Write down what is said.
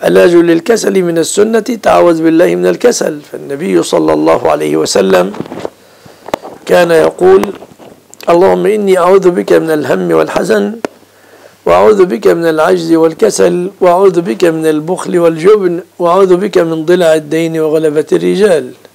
علاج للكسل من السنة تعوذ بالله من الكسل. فالنبي صلى الله عليه وسلم كان يقول: اللهم إني أعوذ بك من الهم والحزن، وأعوذ بك من العجز والكسل، وأعوذ بك من البخل والجبن، وأعوذ بك من ضلع الدين وغلبة الرجال.